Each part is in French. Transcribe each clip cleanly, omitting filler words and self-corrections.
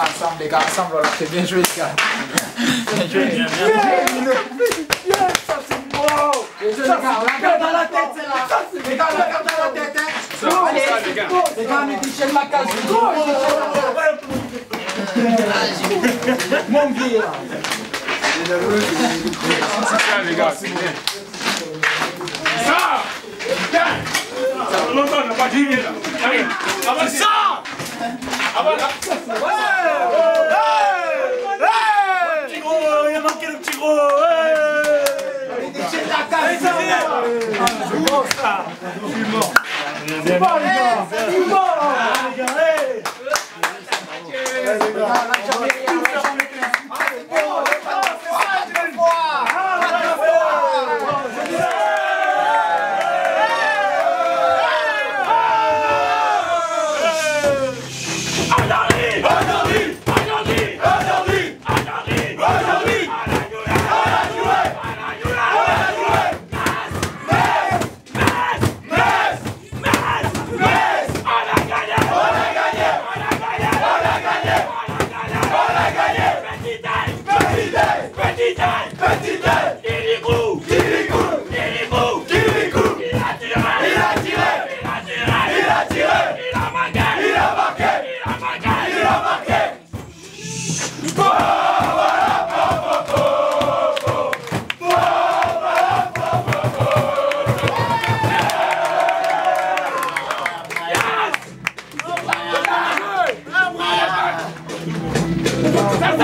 là ensemble, les gars, ensemble, là, c'est bien joué, les gars. Bien joué, bien ça c'est bon. Bien joué, les gars, on la garde dans la tête, c'est là. Les gars, on la garde dans la tête, hein. Allez, les gars, mettez Michel Macaz. Mon vieux, là. C'est ça, les gars, c'est bien. Ça! Ça fait longtemps qu'on n'a pas dit là. Allez, c'est ça! Avant là. Il a manqué le petit gros. C'est bon ça. Je suis mort. C'est bon les gars. C'est bon.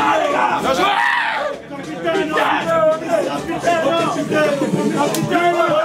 Capitaine!